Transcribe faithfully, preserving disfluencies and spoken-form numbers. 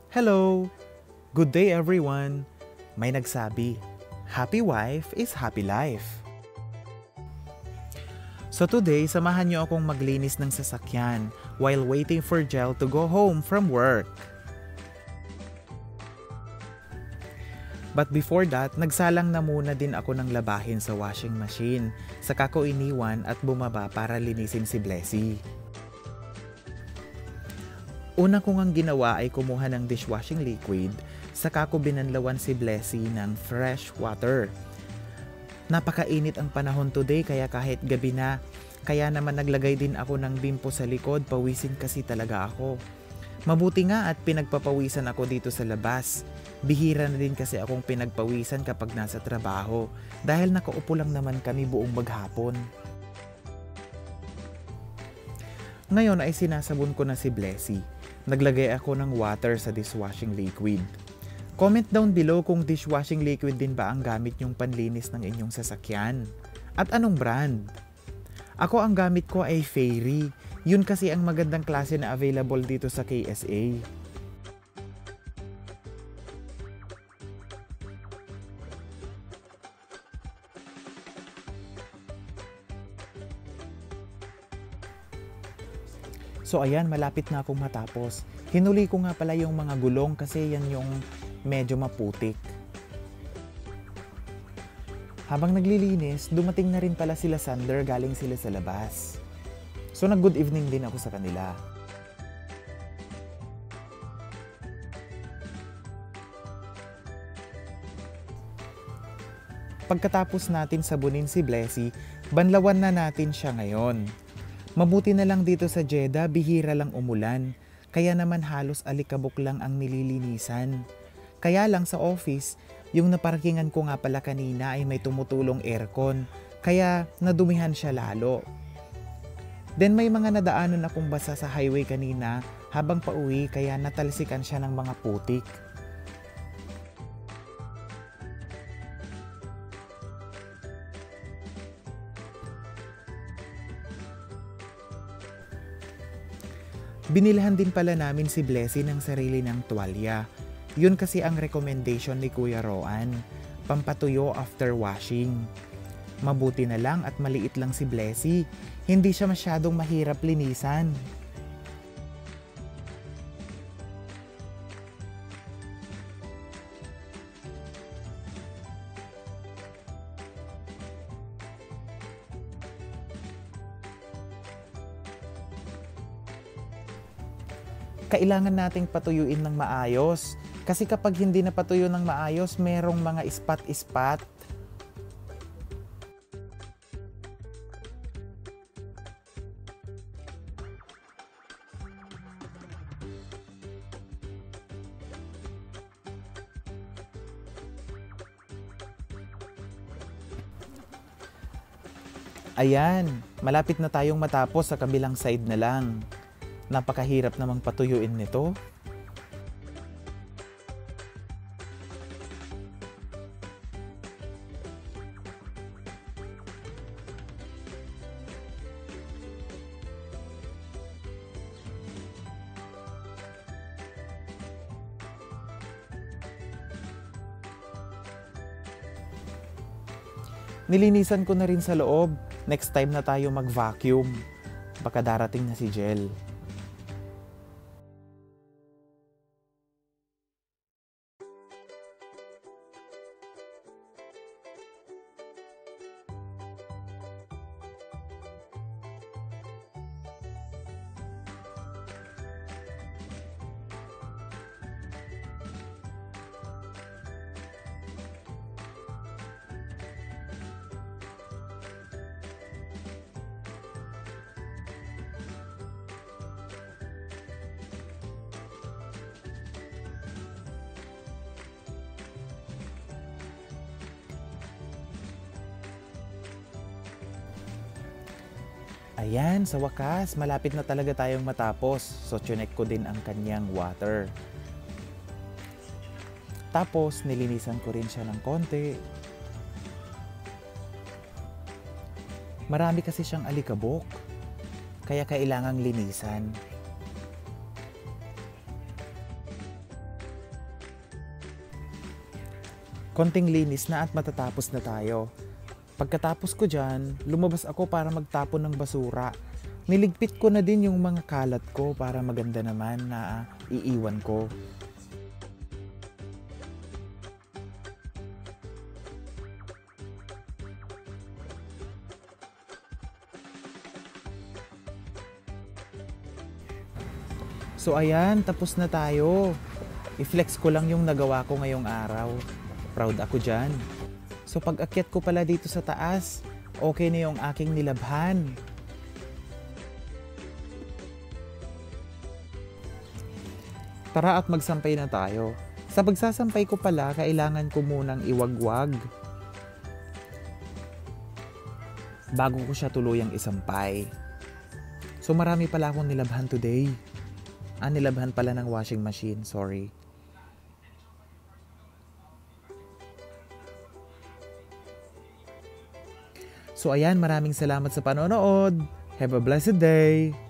Hello! Good day everyone! May nagsabi, happy wife is happy life. So today, samahan niyo akong maglinis ng sasakyan while waiting for Jel to go home from work. But before that, nagsalang na muna din ako ng labahin sa washing machine, saka ko iniwan at bumaba para linisin si Blessy. Una ko ngang ginawa ay kumuha ng dishwashing liquid, saka ko binanlawan si Blessy ng fresh water. Napakainit ang panahon today kaya kahit gabi na, kaya naman naglagay din ako ng bimpo sa likod, pawisin kasi talaga ako. Mabuti nga at pinagpapawisan ako dito sa labas. Bihira na din kasi akong pinagpawisan kapag nasa trabaho dahil nakaupo lang naman kami buong maghapon. Ngayon ay sinasabon ko na si Blessy. Naglagay ako ng water sa dishwashing liquid. Comment down below kung dishwashing liquid din ba ang gamit nyong panlinis ng inyong sasakyan. At anong brand? Ako ang gamit ko ay Fairy. Yun kasi ang magandang klase na available dito sa K S A. So ayan, malapit na akong matapos. Hinuli ko nga pala yung mga gulong kasi yan yung medyo maputik. Habang naglilinis, dumating na rin pala sila Sander, galing sila sa labas. So nag-good evening din ako sa kanila. Pagkatapos natin sabunin si Blessy, banlawan na natin siya ngayon. Mabuti na lang dito sa Jeddah, bihira lang umulan. Kaya naman halos alikabok lang ang nililinisan. Kaya lang sa office, yung naparkingan ko nga pala kanina ay may tumutulong aircon. Kaya nadumihan siya lalo. Then may mga nadaanan akong basa sa highway kanina habang pauwi kaya natalsikan siya ng mga putik. Binilhan din pala namin si Blessy ng sarili ng tuwalya. Yun kasi ang recommendation ni Kuya Roan, pampatuyo after washing. Mabuti na lang at maliit lang si Blessy, hindi siya masyadong mahirap linisan. Kailangan nating patuyuin ng maayos. Kasi kapag hindi na patuyo ng maayos, merong mga ispat-ispat. Ayan, malapit na tayong matapos sa kabilang side na lang. Napakahirap namang patuyuin nito. Nilinisan ko na rin sa loob. Next time na tayo mag-vacuum. Baka darating na si Jel. Ayan, sa wakas, malapit na talaga tayong matapos. So, chinek ko din ang kanyang water. Tapos, nilinisan ko rin siya ng konti. Marami kasi siyang alikabok, kaya kailangang linisan. Konting linis na at matatapos na tayo. Pagkatapos ko dyan, lumabas ako para magtapon ng basura. Niligpit ko na din yung mga kalat ko para maganda naman na iiwan ko. So ayan, tapos na tayo. I-flex ko lang yung nagawa ko ngayong araw. Proud ako dyan. So pag akyat ko pala dito sa taas, okay na yung aking nilabhan. Tara at magsampay na tayo. Sa pagsasampay ko pala, kailangan ko munang iwagwag bago ko siya tuluyang isampay. So marami pala akong nilabhan today. Ah, nilabhan pala ng washing machine, sorry. So ayan, maraming salamat sa panonood. Have a blessed day!